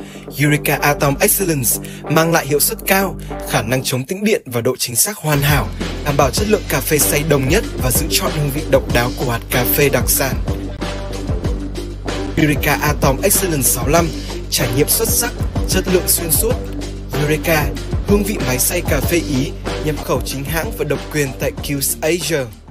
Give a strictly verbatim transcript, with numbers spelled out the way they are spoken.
Eureka Atom Excellence mang lại hiệu suất cao, khả năng chống tĩnh điện và độ chính xác hoàn hảo, đảm bảo chất lượng cà phê xay đồng nhất và giữ chọn hương vị độc đáo của hạt cà phê đặc sản. Eureka Atom Excellence sáu lăm, trải nghiệm xuất sắc, chất lượng xuyên suốt. Eureka, hương vị máy xay cà phê Ý, nhập khẩu chính hãng và độc quyền tại Q's Asia.